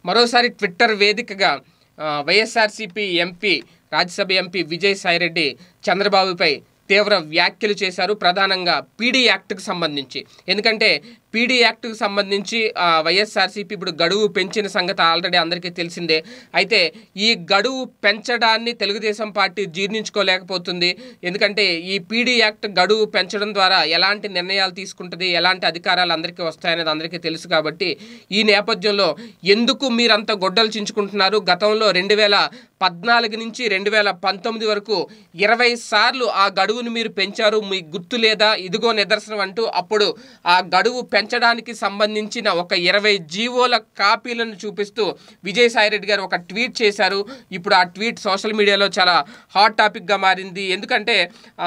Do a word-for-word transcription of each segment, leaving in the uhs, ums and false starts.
మరోసారి ట్విట్టర్ వేదికగా YSRCP MP Rajya Sabha MP Vijayasai Reddy చంద్రబాబుపై తీవ్ర వ్యాఖ్యలు చేశారు. ప్రధానంగా పీడీ యాక్ట్కి సంబంధించి. ఎందుకంటే పీడీ యాక్ట్కి సంబంధించి వైఎస్ఆర్సీపీ ఇప్పుడు గడువు పెంచిన సంగతి ఆల్రెడీ అందరికీ తెలిసిందే. అయితే ఈ గడువు పెంచడాన్ని తెలుగుదేశం పార్టీ జీర్ణించుకోలేకపోతుంది. ఎందుకంటే ఈ పీడీ యాక్ట్ గడువు పెంచడం ద్వారా ఎలాంటి నిర్ణయాలు తీసుకుంటుంది, ఎలాంటి అధికారాలు అందరికీ వస్తాయనేది అందరికీ తెలుసు. కాబట్టి ఈ నేపథ్యంలో ఎందుకు మీరంత గొడ్డలు చించుకుంటున్నారు? గతంలో రెండు వేల పద్నాలుగు నుంచి రెండు వేల పంతొమ్మిది వరకు ఇరవై సార్లు ఆ గడువును మీరు పెంచారు, మీకు గుర్తు లేదా? ఇదిగో నిదర్శనం అంటూ అప్పుడు ఆ గడువు పెంచడానికి సంబంధించిన ఒక ఇరవై జీవోల కాపీలను చూపిస్తూ విజయసాయి రెడ్డి గారు ఒక ట్వీట్ చేశారు. ఇప్పుడు ఆ ట్వీట్ సోషల్ మీడియాలో చాలా హాట్ టాపిక్గా మారింది. ఎందుకంటే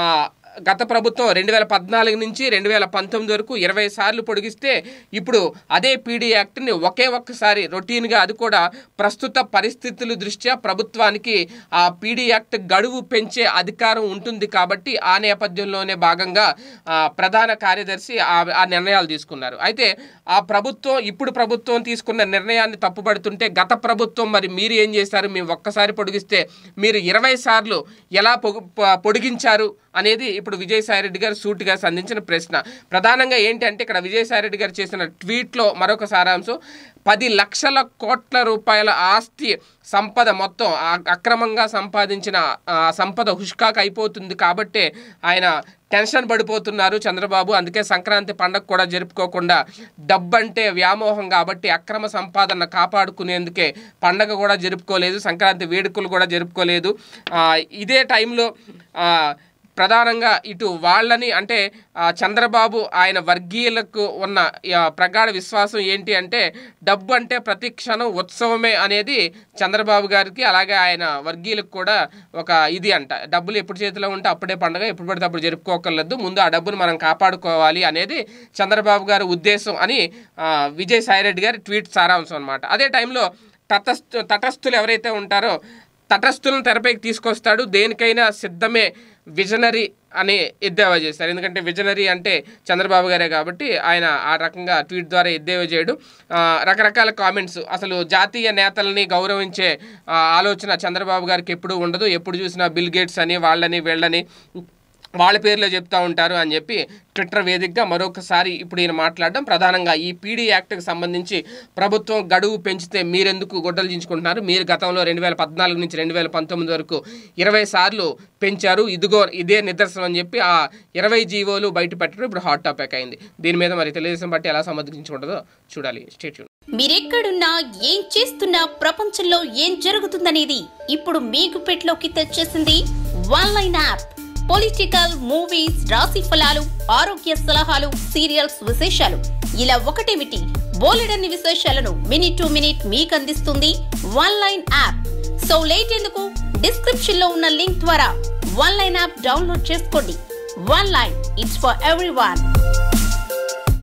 గత ప్రభుత్వం రెండు వేల పద్నాలుగు నుంచి రెండు వేల పంతొమ్మిది వరకు ఇరవై సార్లు పొడిగిస్తే ఇప్పుడు అదే పీడీ యాక్ట్ని ఒకే ఒక్కసారి రొటీన్గా, అది కూడా ప్రస్తుత పరిస్థితుల దృష్ట్యా ప్రభుత్వానికి ఆ పీడీ యాక్ట్ గడువు పెంచే అధికారం ఉంటుంది. కాబట్టి ఆ నేపథ్యంలోనే భాగంగా ప్రధాన కార్యదర్శి ఆ నిర్ణయాలు తీసుకున్నారు. అయితే ఆ ప్రభుత్వం ఇప్పుడు ప్రభుత్వం తీసుకున్న నిర్ణయాన్ని తప్పుపడుతుంటే గత ప్రభుత్వం మరి మీరు ఏం చేశారు? మేము ఒక్కసారి పొడిగిస్తే మీరు ఇరవై సార్లు ఎలా పొడిగించారు అనేది ఇప్పుడు విజయసాయి రెడ్డి గారు సూటిగా సంధించిన ప్రశ్న. ప్రధానంగా ఏంటంటే ఇక్కడ విజయసాయి రెడ్డి గారు చేసిన ట్వీట్లో మరొక సారాంశం, పది లక్షల కోట్ల రూపాయల ఆస్తి సంపద మొత్తం అక్రమంగా సంపాదించిన సంపద హుష్కాక్ అయిపోతుంది. కాబట్టే ఆయన టెన్షన్ పడిపోతున్నారు చంద్రబాబు. అందుకే సంక్రాంతి పండగ కూడా జరుపుకోకుండా డబ్బంటే వ్యామోహం కాబట్టి అక్రమ సంపాదన కాపాడుకునేందుకే పండగ కూడా జరుపుకోలేదు, సంక్రాంతి వేడుకలు కూడా జరుపుకోలేదు. ఇదే టైంలో ప్రధానంగా ఇటు వాళ్ళని అంటే చంద్రబాబు ఆయన వర్గీయులకు ఉన్న ప్రగాఢ విశ్వాసం ఏంటి అంటే డబ్బు అంటే ప్రతి క్షణం ఉత్సవమే అనేది చంద్రబాబు గారికి, అలాగే ఆయన వర్గీయులకు కూడా ఒక ఇది అంట. డబ్బులు ఎప్పుడు చేతిలో ఉంటే అప్పుడే పండుగ, ఎప్పుడు పడితే అప్పుడు జరుపుకోకర్లేదు, ముందు ఆ డబ్బును మనం కాపాడుకోవాలి అనేది చంద్రబాబు గారి ఉద్దేశం అని విజయసాయి రెడ్డి గారి ట్వీట్ సారాంశం అనమాట. అదే టైంలో తటస్థ తటస్థులు ఎవరైతే ఉంటారో తటస్థులను తెరపైకి తీసుకొస్తాడు, దేనికైనా సిద్ధమే విజనరీ అని ఎద్దేవా చేస్తారు. ఎందుకంటే విజనరీ అంటే చంద్రబాబు గారే కాబట్టి ఆయన ఆ రకంగా ట్వీట్ ద్వారా ఎద్దేవా చేయడు. రకరకాల కామెంట్స్, అసలు జాతీయ నేతల్ని గౌరవించే ఆలోచన చంద్రబాబు గారికి ఎప్పుడూ ఉండదు, ఎప్పుడు చూసినా బిల్ గేట్స్ అని వాళ్ళని వీళ్ళని వాళ్ళ పేర్లో చెప్తూ ఉంటారు అని చెప్పి ట్విట్టర్ వేదికగా మరొకసారి ఇప్పుడు ఈయన మాట్లాడడం. ప్రధానంగా ఈ పీడీ యాక్ట్కి సంబంధించి ప్రభుత్వం గడువు పెంచితే మీరెందుకు గొడ్డలు దించుకుంటున్నారు? మీరు గతంలో రెండు వేల పద్నాలుగు నుంచి రెండు వేల పంతొమ్మిది వరకు ఇరవై సార్లు పెంచారు, ఇదిగో ఇదే నిదర్శనం అని చెప్పి ఆ ఇరవై జీవోలు బయట పెట్టడం ఇప్పుడు హాట్ టాపిక్ అయింది. దీని మీద మరి తెలుగుదేశం పార్టీ ఎలా సమర్థించుకుంటుందో చూడాలి. Stay tune. మీరెక్కడున్నా ఏం చేస్తున్నా ప్రపంచంలో ఏం జరుగుతుందనేది ఇప్పుడు మీకు పెట్లోకి తెచ్చేసింది one line app. Political, movies, రాశి ఫలాలు, ఆరోగ్య సలహాలు, సీరియల్స్ విశేషాలు, ఇలా ఒకటేమిటి బోలెడన్ని విశేషాలను మినిట్ టు మినిట్ మీకు అందిస్తుంది one line app. So late ఎందుకు, డిస్క్రిప్షన్ లో ఉన్న లింక్ ద్వారా వన్ లైన్ యాప్ డౌన్లోడ్ చేసుకోండి. One line, it's for everyone.